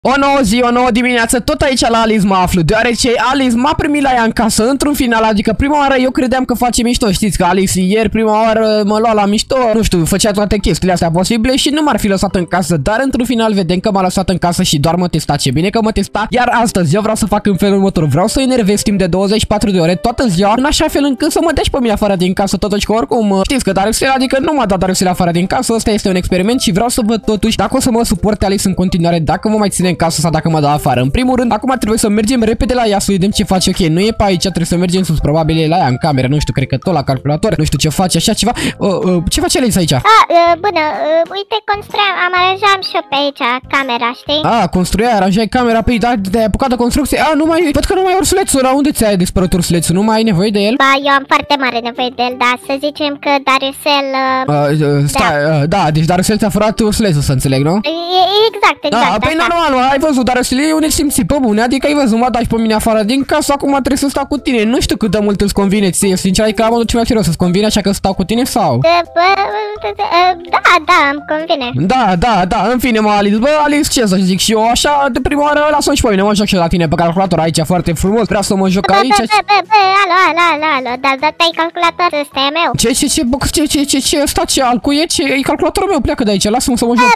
O nouă zi, o nouă dimineață, tot aici la Alice mă aflu, deoarece Alice m-a primit la ea în casă, într-un final, adică prima oară eu credeam că face mișto, știți că Alice ieri prima oară mă lua la mișto, nu știu, făcea toate chestiile astea posibile și nu m-ar fi lăsat în casă, dar într-un final vedem că m-a lăsat în casă și doar mă testa, ce bine că mă testa, iar astăzi eu vreau să fac în felul următor, vreau să enervez timp de 24 de ore toată ziua, în așa fel încât să mă dea și pe mine afară din casă, totuși că oricum știți că Darusele, adică nu m-a dat Darusele afară din casă, ăsta este un experiment și vreau să văd totuși dacă o să mă suporte Alice în continuare, dacă mă mai ține în casă sau dacă mă dă afară. În primul rând, acum trebuie să mergem repede la ea să vedem ce face. Ok, nu e pe aici, trebuie să mergem sus, probabil e la ea în cameră, nu știu, cred că tot la calculator, nu știu ce face, așa ceva. Ce face Alice aici? Bună, uite, aranjam și eu pe aici camera, știi? Construiai, aranjai camera, pe da, te-ai apucat de construcție. Nu mai, văd că nu mai ai ursulețul, la unde ți-ai dispărut ursulețul? Nu mai ai nevoie de el? Ba, eu am foarte mare nevoie de el, dar să zicem că Darusel... deci Darusel ți-a furat ursulețul, să înțeleg, nu? Exact. Păi normal, ai văzut, Darusel e un nesimțit, pe bune, adică ai văzut, mă dai pe mine afară din casă, acum trebuie să stau cu tine. Nu știu cât de mult îți convine ție, sincer, adică am ceva serios, îți convine așa că stau cu tine sau? Da, îmi convine. Da, în fine, mă, Alice, Alice, ce să zic și eu, așa, de prima oară, lasă-mi și pe mine, mă joc și la tine pe calculator aici, foarte frumos, vreau să mă joc aici. Alo, dar te-ai calculator, ăsta e meu. Ce, ăsta ce, al cui e? E calculatorul meu, pleacă de aici, lasă-mă să mă joc.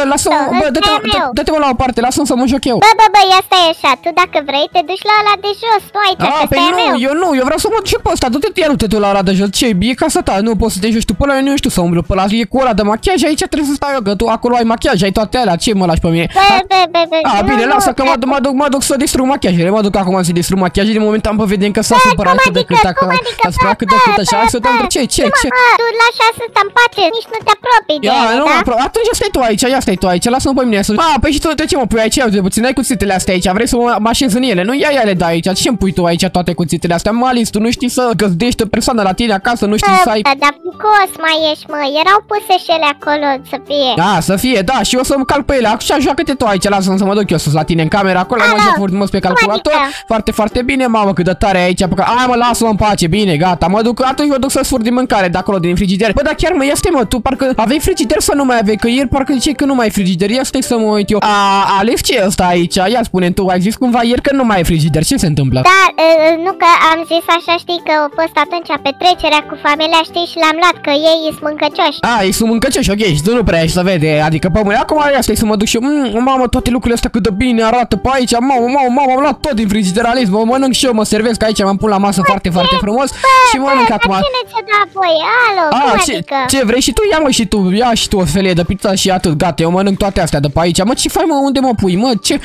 Dă-te-mă la o parte, lasă-mă să mă joc eu. Ia stai așa, tu dacă vrei te duci la ăla de jos, nu aici, că ăsta e meu. Eu vreau să mă duc pe ăsta, du-te tu la ăla de jos, ce, e casa ta, nu poți să te joci tu pe ăla, eu nu știu să umblu pe ăla, e cu ăla de machiaj, aici trebuie să stau eu, că tu acolo ai machiaj, ai toate alea, ce mă lași pe mine? Bine, lasă că mă duc să distrug machiajele, mă duc acum să distrug machiajele, de moment am pe vedem că s-a supărat cât de cât, așa, să dăm ce? Tu lași să te împace, nici nu te apropii de el, da? Atunci stai tu aici, lasă-mă pe mine să... Păi și tu de ce mă pui aici? De puțin ai cuțitele astea aici, vrei să mă așez în ele, nu? Ia ele de aici, ce-mi pui tu aici toate cuțitele astea? Alice, tu nu știi să găzdești o persoană la tine acasă, nu știi să ai... Dar picos mai ești, mă, erau puse și ele acolo să fie. Să fie, da, și eu să mă calc pe ele, așa joacă-te tu aici, lasă-mă să mă duc eu sus la tine în camera, acolo mă joc frumos pe calculator, foarte bine, mamă, cât de tare e aici, mă, lasă-mă în pace, bine, gata, atunci mă duc să sfur din mâncare de acolo, din frigider. Bă, dar chiar mă, ia stai, mă, tu parcă aveai frigider sau nu mai aveai, că ieri parcă ziceai că nu mai ai frigider, ia stai să mă uit eu. Alice, ce e ăsta aici? Ia spune tu, ai zis cumva ieri că nu mai ai frigider, ce se întâmplă? Da, nu că am zis așa, știi, că a fost atunci petrecerea cu familia, știi, și l-am luat, că ei sunt mâncăcioși. Ei sunt mâncăcioși, ok, și tu nu prea ești să vede, adică pe mâine, acum ia stai să mă duc și eu, mamă, toate lucrurile astea cât de bine arată pe aici, mamă, am luat tot din frigider, Alice, mă mănânc și eu, mă servesc aici, m-am pus la masă foarte frumos și mănânc acum. Cine ți-a dat apoi? Alo, cum adică? Ce vrei și tu? Ia și tu o felie de pizza și atât, gata, eu mănânc toate astea de pe aici. Mă, ce faci, mă, unde mă pui, mă, ce,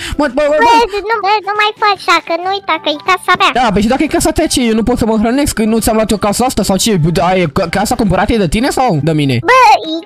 nu mai faci așa, că nu uita că e casa mea. Da, păi și dacă e casa ta, ce, eu nu pot să mă hrănesc, că nu ți-am luat eu casa asta sau ce, casa cumpărată e de tine sau de mine? Bă,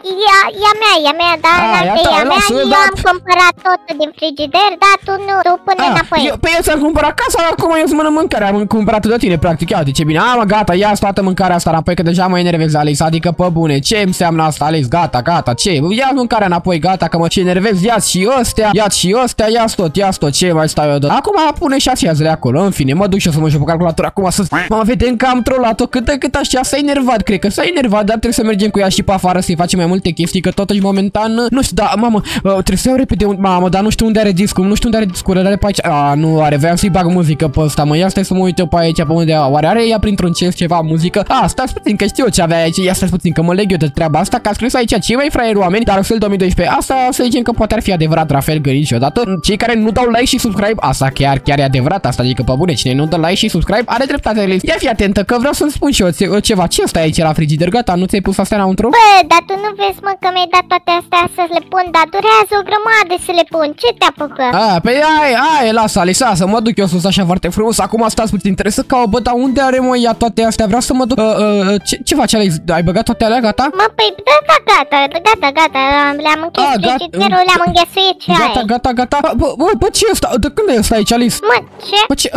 e a mea, da, eu am cumpărat tot din frigider, dar tu nu, tu pune înapoi. Păi eu ți-am cumpărat casa, acum eu să mănânc mâncarea, am cumpărat de tine, practic, ia uite ce bine, mă, gata, ia toată mîncarea asta înapoi, că deja mă enervez, Alice, adică pe bune, ce înseamnă asta, Alice, gata, ce, ia mâncarea înapoi, gata, că mă ce enervez, ia-ți și ăstea, ia-ți tot, ce mai stau eu de... Acum pune și așează-le acolo, în fine, mă duc și eu să mă joc pe calculator acum să... Mă vedem că am trollat-o cât așa, s-a enervat, cred că s-a enervat, dar trebuie să mergem cu ea și pe afară să-i facem mai multe chestii, că totuși momentan, nu știu, da, mamă, trebuie să iau repede, mamă, dar nu știu unde are discul, are pe aici, nu are, voiam să-i bag muzică pe ăsta, mă, ia stai să mă uit eu pe aici, pe unde oare are ea printr-un chest ceva muzică, stați puțin, că știu ce avea aici, ia stai puțin, că mă leg eu de treaba asta, că a scris aici, cei mai fraieri oameni, Darusel 2012, asta să zicem că poate ar fi adevărat, Rafael Gări niciodată, cei care nu dau like și subscribe, asta chiar e adevărat, asta adică pe bune, cine nu dă like și subscribe, are dreptate, Alice. Ia fi atentă, că vreau să-ți spun și eu ceva, ce stai aici la frigider, gata, nu ți-ai pus astea înăuntru? Bă, dar tu nu vezi, mă, că mi-ai dat toate astea să le pun, dar durează o grămadă să le pun, ce te apucă? Păi lasă, Alice, să mă duc eu sus așa foarte frumos, acum stați puțin, trebuie să caut, bă, dar unde are, mă, ea toate astea, vreau să mă duc, ce faci, Alice, ai băgat toate alea, gata? Mă, păi, gata, le-am închis frigiderul, le-am înghesuit și aia. Gata, bă, ce e ăsta, de când e ăsta aici, Alice? Mă, ce? Bă, ce,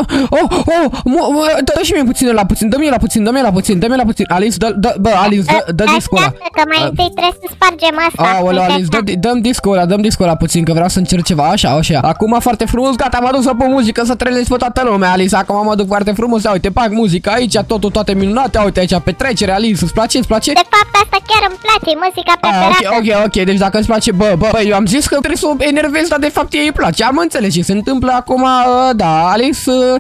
dă și mie puțin la puțin, dă-mi la puțin, Alice, dă discul ăla. Că mai întâi trebuie să spargem asta. Aoleu, Alice, dăm discul ăla puțin, că vreau să încerc ceva, așa, acum foarte frumos, gata, mă duc să pun muzică, să trezesc pe toată lumea, Alice, acum mă duc foarte frumos, uite, bag muzica aici, toate minunate, uite aici, petrecere, Alice, îți place? De fapt, asta chiar îmi place, muzica preferată. Ok, deci dacă îți place, bă, eu am zis că trebuie să o enervez, dar de fapt fapt ei îi place. Am înțeles ce se întâmplă acum, da, Alice...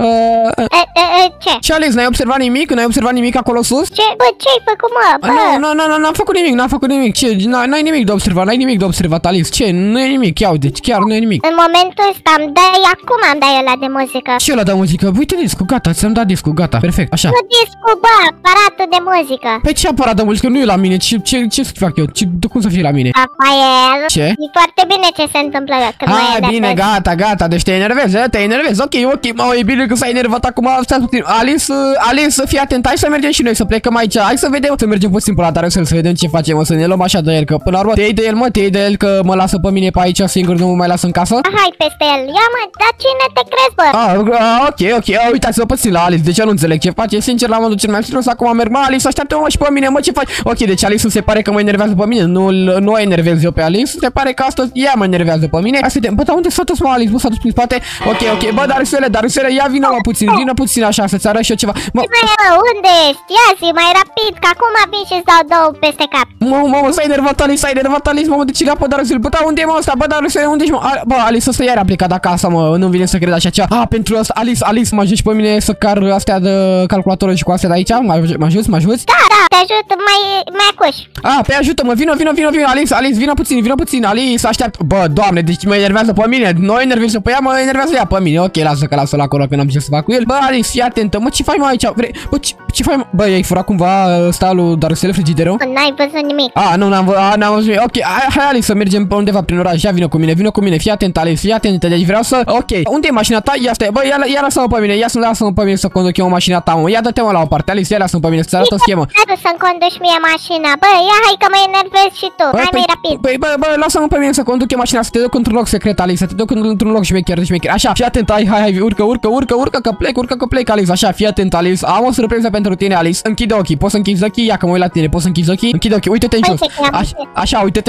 Ce? Ce, Alice, n-ai observat nimic? N-ai observat nimic acolo sus? Ce? Bă, ce-ai făcut, mă? Nu, n-am făcut nimic, ce? N-ai nimic de observat, Alice, ce? Nu e nimic, ia uite, chiar nu e nimic. În momentul ăsta îmi dai, acum îmi dai ăla de muzică. Ce ăla de muzică? Uite discul, gata, ți-am dat discul, gata, perfect, așa. Nu discul, bă, aparatul de muzică. Pe ce aparat de muzică? Nu e la mine, ce să fac eu? De cum să fie la mine? Rafael, Ce? e foarte bine ce se întâmplă când mă enervez. Bine, gata, deci te enervezi, ok, mă, e bine că s-a enervat acum, stai puțin. Alice, fii atent, hai să mergem și noi, să plecăm aici, hai să vedem, să mergem puțin până la Darusel, să vedem ce facem, să ne luăm așa de el, că până la urmă, te iei de el, că mă lasă pe mine pe aici singur, nu mă mai lasă în casă? Hai peste el, ia mă, dar cine te crezi, bă? Ok, uitați-vă puțin la Alice, de ce nu înțeleg ce face, sincer, la modul cel mai serios, acum merg, Alice, așteaptă-mă și pe mine, mă, ce faci? Ok, deci Alice se pare că mă enervează pe mine, nu o enervez eu pe Alice, se pare că astăzi ea mă enervează pe mine. Hai să vedem, bă, dar unde s-a dus, mă, Alice, bă, s-a dus prin spate? Ok, bă, Darusele, ia vină, mă, puțin așa, să-ți arăt și eu ceva. Mă, unde ești? Ia zi, mai rapid, că acum vin și-ți dau două peste cap. Mă, s-a enervat Alice, mă, de ce gapă, Darusele, bă, da, unde e, mă, ăsta, bă, Darusele, unde ești, mă? Bă, Alice, ăsta iar a plecat acasă, mă, nu-mi vine să cred așa ceva. Pentru asta, Alice, mă ajungi pe mine să car astea de calculatorul și cu astea de aici? Mă ajuți? Da, te ajut, mai acuși. Pe ajută-mă, vină, Alice, vină puțin, Alice, așteaptă. Bă, doamne, deci mă enervează pe mine, nu enervează pe ea, mă enervează ea pe mine. Ok, lasă-l acolo, că n-am ce să fac cu el. Bă, Alice, fii atentă, mă, ce faci, mă, aici? Bă, ce faci, mă? Bă, ai furat cumva stalul Darusele, frigiderul? N-ai văzut nimic. Nu, n-am văzut nimic. Ok, hai, Alice, să mergem pe undeva prin oraș. Ia, vină cu mine, fii atent, Alice, fii atentă, deci vreau să... Ok, unde e mașina ta? Ia stai, bă, ia lasă-mă pe mine, lasă-mă pe mine să conduc eu mașina ta, mă. Ia dă-te-mă la o parte, Alice, ia lasă-mă pe mine, să-ți arăt o schemă. Să-mi conduci mie mașina, bă, ia hai că mă enervezi și tu, hai mai rapid. Bă, lasă-mă pe mine să conduc eu mașina, să te duc într-un loc secret, Alice, să te duc într-un loc șmecher. Așa, fii atent, hai, urcă că plec, Alice, așa, fii atent, Alice, am o surpriză pentru tine, Alice, închide ochii, poți să închizi ochii, ia că mă uit la tine, poți să închizi ochii, închide ochii, uite-te în jos, așa, uite-te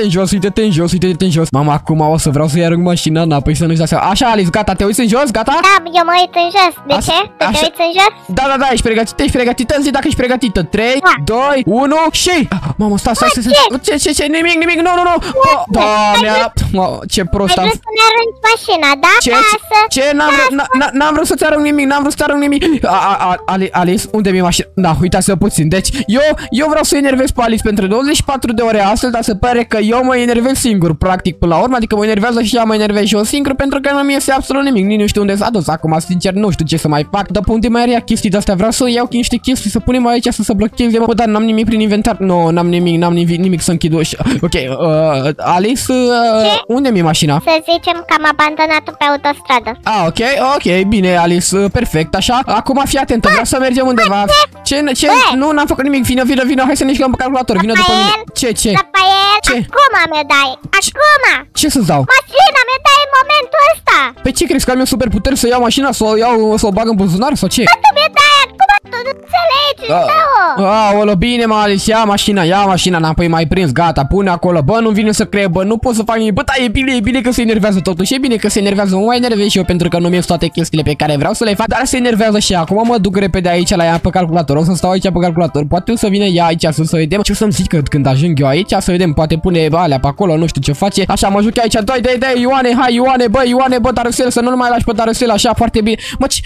în jos, mama, acum o să vreau să-i arunc mașina înapoi, să nu-și dea seama, așa, Alice, gata, te uiți în jos, gata? Da, eu mă uit în jos, de ce? Te uiți în jos? Da, ești pregătită, zi dacă ești pregătită, 3, 2, 1 și... Mamă, stai, ce, nimic, nu, Doamne, ce prost am... Ai vrut să-mi arunci mașina, da? Ce? N-am vrut să-ți arunc nimic, Alice, unde mi-e mașina? Da, uitați-vă puțin, deci eu vreau să enervez pe Alice pentru 24 de ore astfel, dar se pare că eu mă enervez singur, practic, până la urmă, adică mă enervează și ea mă enervez și eu singur, pentru că nu mi iese absolut nimic, nici nu știu unde s-a dus, acum, sincer, nu știu ce să mai fac, dar pe unde mai ia chestii de-astea, vreau să iau niște chestii, să punem aici, să se blocheze, mă, dar n-am nimic prin inventar, nu, n-am nimic să închid ușa. Ok, Alice, unde mi-e mașina? Să zicem că am abandonat-o pe autostradă. Ok, bine, Alice, perfect, așa, acum fii atentă, vreau să mergem undeva. Ce? Nu, n-am făcut nimic, vină, hai să ne jucăm pe calculator, vină după mine. Ce? Rafael, acum mi-o dai, acum! Ce să-ți dau? Mașina mi-o dai în momentul ăsta! Pe ce crezi că am eu superputeri să iau mașina, să o bag în buzunar sau ce? Tu mi-o dai acum, tu nu înțelegi, dă-o! Aolo, bine, mă, Alice, ia mașina, n-am mai prins, gata, pune acolo, bă, nu vine să cred, bă, nu pot să fac nimic, bă, da, e bine că se enervează totuși, e bine că se enervează, mă mai enervez și eu pentru că nu mi-e toate chestiile pe care vreau să le fac, dar se enervează și acum mă duc repede aici la ea pe calculator, o să stau aici pe calculator, poate o să vină ea aici să vedem ce o să-mi zic când ajung eu aici, să vedem, poate pune alea pe acolo, nu știu ce face, așa, mă juc aici, dai, Ioane, bă, Darusel, să nu mai lași pe Darusel, așa, foarte bine,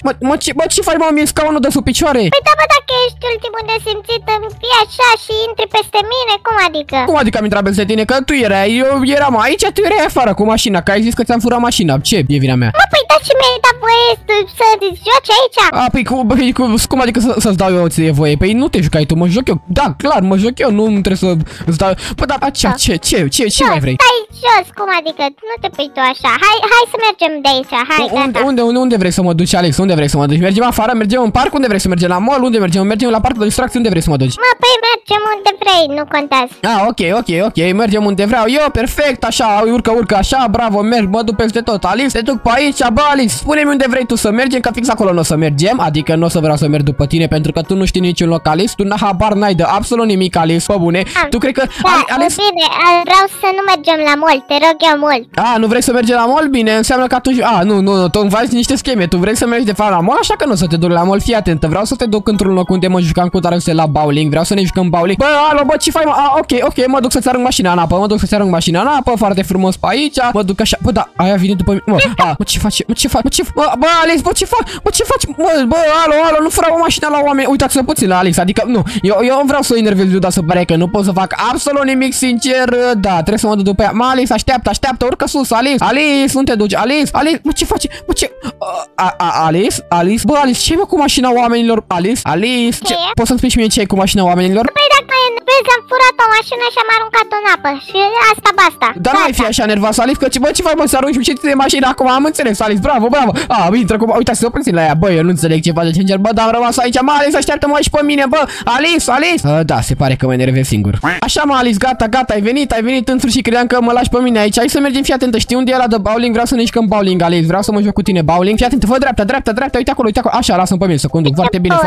ce faci, mă, mi-e scaunul de sub picioare? Păi da, bă, dacă ești ultimul de simțit, îmi fii așa și intri peste mine, cum adică? Cum adică am intrat peste tine? Că tu erai, eu eram aici, tu erai afară cu mașina, că ai zis că ți-am furat mașina, ce e vina mea? Mă, păi da, ce mi-ai dat voie să joci aici? Cum adică să-ți dau eu ție voie? Păi nu te jucai tu, mă joc eu, da, clar, mă joc eu, nu trebuie să-ți dau, bă, da, ce mai vrei? Stai jos, cum adică, nu te pui tu așa, hai să mergem de aici, hai, gata. Unde vrei să mă duci, Alex, unde vrei să mă duci? Mergem afară, mergem în parc, unde vrei să mergem? La mall, unde mergem? Mergem la parcul de distracție, unde vrei să mă duci? Mă, păi mergem unde vrei, nu contează. Ok, mergem unde vreau eu, perfect, așa, urcă, așa, bravo, merg, mă duc peste tot, Alice, te duc pe aici, bă, Alice, spune-mi unde vrei tu să mergem, că fix acolo nu o să mergem, adică nu o să vreau să merg după tine, pentru că tu nu știi niciun loc, Alice, tu habar n-ai de absolut nimic, Alice, pe bune, tu cred că, Alice... Bine, vreau să nu mergem la mall, te rog eu mult. Nu vrei să mergem la mall? Bine, înseamnă că atunci, nu, tu îmi faci niște scheme, tu vrei să mergi de fapt la mall, așa că nu o să te duc la mall, fii atentă, vreau să te duc într-un loc unde mă jucam cu Darusel la bowling. Vreau să ne jucăm bowling. Bă, alo, bă, ce faci, mă? Ok, mă duc să-ți arunc mașina în apă, foarte frumos pe aici. Mă duc așa. Bă, da, aia vine după mine. Mă, ce faci? Bă, Alice, bă, ce faci? Bă, alo, nu fura o mașină la oameni. Uitați-vă puțin la Alice, adică, nu, eu vreau să o enervez, dar să pare că nu pot să fac absolut nimic, sincer. Da, trebuie să mă duc după ea. Mă, Alice, așteaptă, urcă sus, Alice, nu te duci, Alice, mă, ce faci? Mă, ce? Alice, bă, Alice, ce-i mă cu mașina oamenilor? Alice, ce? Poți să-mi spui și mie ce-i cu mașina oamenilor? Păi dacă vezi, am furat o mașină și am aruncat-o în apă și asta basta. Dar nu mai fi așa nervos, Alice, că bă, ce faci, mă, să arunci ce de mașină acum? Am înțeles, Alice, bravo. Intră cu... Uitați-vă puțin la ea, bă, eu nu înțeleg ce face Ginger, bă, dar am rămas aici, mă, Alice, așteaptă-mă și pe mine, bă, Alice. Da, se pare că mă enervez singur. Așa, mă, Alice, gata, ai venit în sfârșit, credeam că mă lași pe mine aici. Hai să mergem, fii atentă, știi unde e ăla de bowling? Vreau să ne jucăm bowling, Alice, vreau să mă joc cu tine bowling. Fii atentă, fă dreapta, uite acolo. Așa, lasă-mi pe mine să conduc, foarte bine,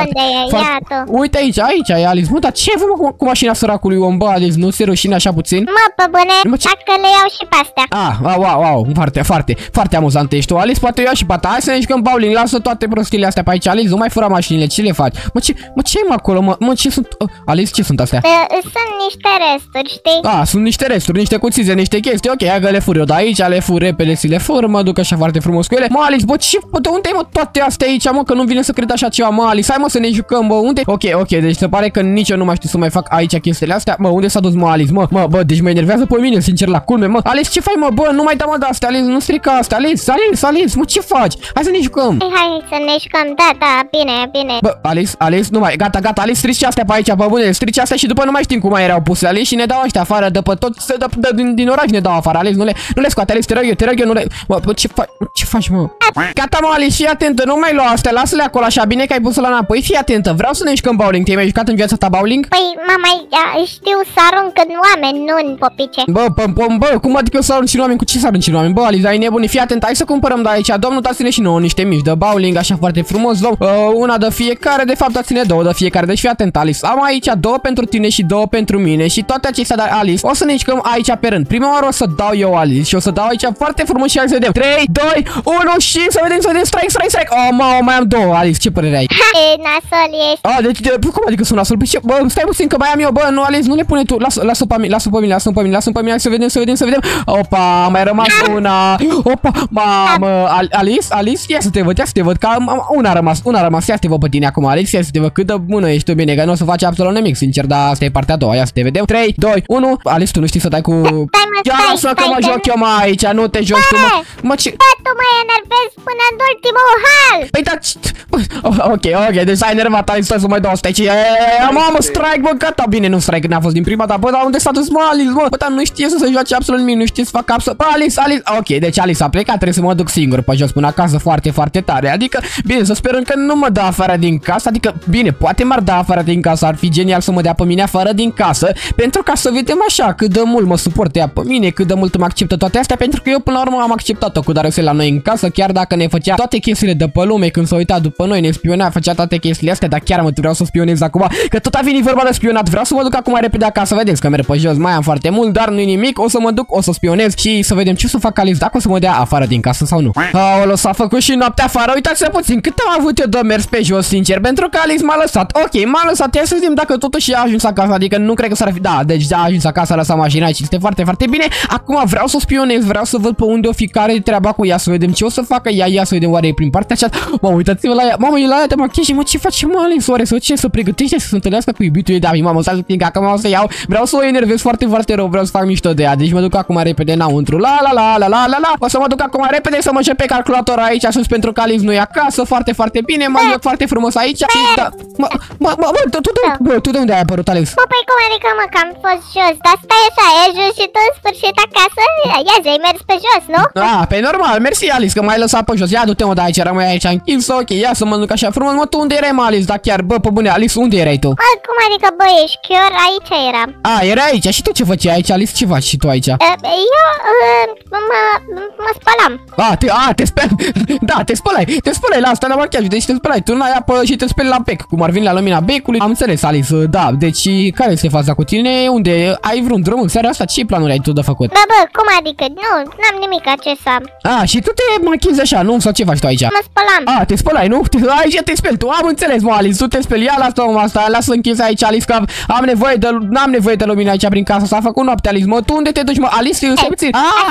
Uite aici e Alice, mă, dar ce vă cu mașina săracului om, bă, Alice, nu se rușine așa puțin? Mă, pe bune, dacă le iau și pe astea. Wow, foarte amuzant ești tu, Alice, poate eu iau și pe ta. Hai să ne jucăm bowling, lasă toate prostiile astea pe aici, Alice, nu mai fura mașinile, ce le faci? Mă, ce-i mă acolo, mă, ce sunt? Alice, ce sunt astea? Sunt niște resturi, știi? Sunt niște resturi, niște cuțize, niște chestii, ok, hai că le fur eu de aici, le fur repede, si le fur, mă duc așa foarte frumos cu ele. Mă, Alice, bă, de unde ai, mă, toate astea aici, mă, că nu vine să cred așa ceva, mă, Alice, hai, mă, să ne jucăm, bă, unde? Ok, deci se pare că nici eu nu mai știu să mai fac aici chestiile astea. Mă, unde s-a dus, mă, Alice, mă, bă, deci mă enervează pe mine, sincer, la culme, mă. Alice, ce faci, mă, bă, nu mai da, mă, de astea, Alice, nu strica astea, Alice, mă, ce faci? Hai să ne jucăm. Hai să ne jucăm, da, bine. Bă, Alice, nu mai, gata, Alice, strici astea pe aici, pe bune, strici astea și după nu mai știm cum mai erau puse, Alice, și ne dau ăștia afară, de pe tot, din oraș ne dau afară, Alice, nu le scoate, Alice, te rog eu, nu le, mă, ce faci, mă? Gata, mă, Alice, fii atentă, nu mai lua astea, lasă-le acolo așa, bine că ai pus-o la înapoi, fii atentă, vreau să ne jucăm bowling, te-ai mai jucat în viața ta bowling? Păi, mama, știu să arunc în oameni, nu în popice. Bă, cum adică să arunci în oameni? Cu ce să arunci în oameni? Bă, Alice, ai nebunii, fii atent, hai să cumpărăm de aici, domnul, dați-ne și nouă niște mici de bowling, așa foarte frumos, una de fiecare, de fapt dați-ne două de fiecare, deci fii atent, Alice, am aici două pentru tine și două pentru mine și toate acestea, dar Alice, o să ne jucăm aici pe rând. Prima oară o să dau eu, Alice, și o să dau aici foarte frumos și hai să vedem. 3, 2, 1 și să vedem, strike. Mai am două, Alice, ce părere ai? Nasol ești. Deci, cum adică sunt nasol? Bă, stai puțin că mai am eu, bă, nu, Alice, nu le pune tu, lasă pe mine, să vedem. Opa, mai rămas una. Opa, mamă, Alice, ia să te văd, că una a rămas, ia să te văd pe tine acum, Alice, ia să te văd cât de bună ești tu, bine, că nu o să faci absolut nimic, sincer, dar asta e partea a doua, ia să te vedem. 3, 2, 1, Alice, tu nu știi să dai cu... Ia lasă că mă joc eu mai aici, nu te joci tu, mă, ce... Da, tu mă enervezi până în ultimul hal. Păi da, ok, deci ai enervat, Alice, stai să mai dau stai, mamă, strike, bă, gata, bine, nu strike, n-a fost din prima, dar bă, dar unde s-a dus, mă, Alice, bă, dar nu știe să se joace absolut nimic, nu știe să facă absolut, bă, Alice, ok, deci Alice a plecat, trebuie să mă duc singur pe jos până acasă, foarte tare, adică, bine, să sperăm că nu mă dă afară din casă, adică, bine, poate m-ar da afară din casă, ar fi genial să mă dea pe mine afară din casă, pentru ca să vedem așa cât de mult mă suportă ea pe mine, cât de mult mă acceptă toate astea, pentru că eu până la urmă am acceptat-o cu Darusel la noi în casă, chiar dacă ne făcea toate chestiile de pe lume, când s-a uitat după noi, ne spiona, făcea toate chestiile astea, dar chiar vreau să spionez acum, că tot a venit vorba de spionat, vreau să mă duc acum repede acasă, vedeți că merg pe jos, mai am foarte mult, dar nu-i nimic, o să mă duc, o să spionez și să vedem ce o să fac Alice, dacă o să mă dea afară din casă sau nu. Aolo, s-a făcut și noaptea afară, uitați-vă puțin, cât am avut eu de mers pe jos, sincer, pentru că Alice m-a lăsat, ok, m-a lăsat, ia să vedem dacă totuși a ajuns acasă, adică nu cred că s-ar fi, da, deci a ajuns acasă, a lăsat mașina aici, este foarte bine, acum vreau să spionez, vreau să văd pe unde o fi care treaba cu ea, să vedem ce o să facă ea, ia să vedem oare e prin partea aceasta, mă, uitați-vă la ea, mamă, e la ea de machiaj, mă, ce face, mă, Alice, oare, ce, să pregătește să se întâlnească cu iubitul ei, da, mamă, stai să timp, acum o să iau, vreau să o enervez foarte rău, vreau să fac mișto de ea, deci mă duc acum repede înăuntru, la, o să mă duc acum repede să mă joc pe calculator aici sus pentru că Alice nu e acasă, foarte bine, mă joc foarte frumos aici și da, tu de unde ai apărut, Alice? Mă, păi cum adică, mă, că am fost jos, dar stai așa, ai ajuns și tu în sfârșit acasă? Ia zi, ai mers pe jos, nu? Pe normal, mersi, Alice, că m-ai lăsat pe jos, ia du-te, mă, de aici, rămâi aici închis, ok, ia să mă duc așa frumos, mă, tu unde erai, mă, Alice, da chiar, bă, pe bune, Alice, unde erai tu? Mă, cum adică, bă, ești chiar aici eram. Era aici, și tu ce făceai aici, Alice, ce faci și tu aici? Eu, mă spălam. Te speli, da, te spălai la asta la machiaj, deci te spălai, tu n-ai apă și te speli la bec, cum ar veni la lumina becului, am înțeles, Alice, da, deci care este faza cu tine, unde ai vreun drum în seara asta, ce planuri ai tu de făcut? Da, bă, cum adică, nu, n-am nimic ce să am. Și tu te machiezi așa, nu sau ce faci tu aici? Mă spălam. A, te spălai, nu? Aici te speli tu, am înțeles, mă, Alice, tu te speli, ia lasă omul asta, lasă închis aici, Alice, că n-am nevoie de lumină aici prin casă, s-a făcut noapte, Alice, mă, tu unde te duci, mă, Alice, stai puțin.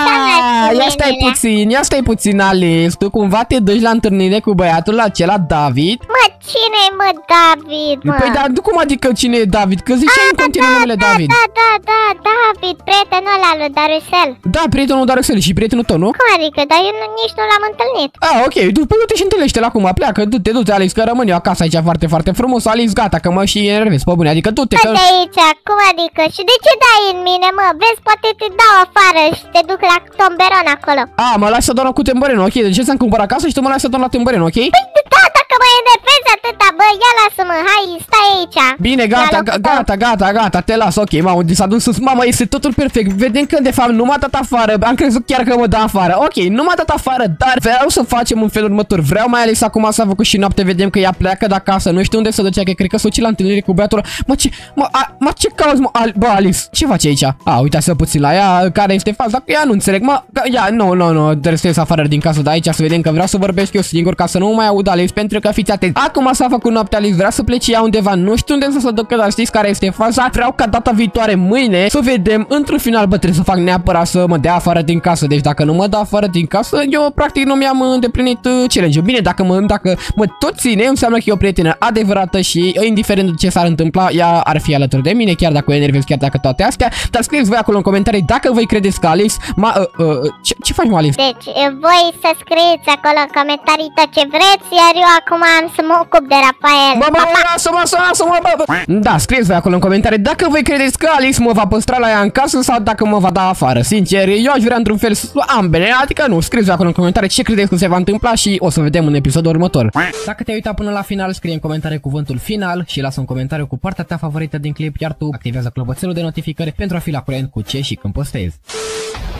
Ia stai puțin, Alice, tu cumva te duci la întâlnire cu băiatul acela, David? Mă, cine-i, mă, David, mă? Păi, dar cum adică cine e David? Că ziceai în continuu numele David. David, prietenul ăla lui Darusel. Da, prietenul Darusel și prietenul tău, nu? Cum adică? Dar eu nici nu l-am întâlnit. Ah, ok, păi du-te și întâlnește-l acum, pleacă, du-te, Alice, că rămân eu acasă aici foarte, foarte frumos, Alice, gata, că mă și enervez, pe bune, adică du-te, că... De aici, cum adică? Și de ce dai în mine, mă? Vezi, poate te dau afară și te duc la tomberon acolo. Ah, mă lași să dorm cu Temberon, ok, de ce să-mi cumpăr acasă și tu mă lași să dorm la Temberon, ok? Păi da, dacă mă enervezi atâta, bă, ia lasă-mă, hai, stai aici. Bine, gata, te las, ok, mamă, s-a dus sus, mamă, este totul perfect, vedem că de fapt nu m-a dat afară, am crezut chiar că mă dă afară, ok, nu m-a dat afară, dar vreau să facem un felul următor, vreau mai ales acum s-a făcut și noapte, vedem că ea pleacă de acasă, nu știu unde se ducea, că cred că s-o la întâlnire cu băiatul, ce cauți, mă, bă, Alice, ce faci aici? A, uitați-vă puțin la ea, care este faza, că ea nu înțeleg, mă, nu, trebuie să ies afară din casă de aici, să vedem că vreau să vorbesc eu singur, ca să nu mai aud, Alice, pentru că fiți atenți, acum s-a făcut noaptea, Alice, vrea să plece ea undeva, nu știu unde să se ducă, dar știți care este faza, vreau ca data viitoare, mâine, să vedem, într-un final, bă, trebuie să fac neapărat să mă dea afară din casă, deci dacă nu mă dă afară din casă, eu practic nu mi-am îndeplinit challenge-ul. Bine, dacă mă tot ține, înseamnă că e o prietenă adevărată și indiferent de ce s-ar întâmpla, ea ar fi alături de mine, chiar dacă o enervez, chiar dacă toate astea, dar scrieți voi acolo în comentarii dacă voi credeți că Alice ce faci, mă, Alice? Deci, voi să scrieți acolo în comentarii tot ce vreți, iar eu acum am să mă ocup de Rafael. Lasă-mă, da, scrieți voi acolo în comentarii dacă voi credeți că Alice mă va păstra la ea în casă sau dacă mă va da afară. Sincer, eu aș vrea într-un fel ambele, adică nu, scrieți voi acolo în comentarii ce credeți că se va întâmpla și o să vedem în episodul următor. Dacă te-ai uitat până la final, scrie în comentarii cuvântul final și lasă un comentariu cu partea ta favorită din clip, iar tu activează clopoțelul de notificări pentru a fi la curent cu ce și când postezi.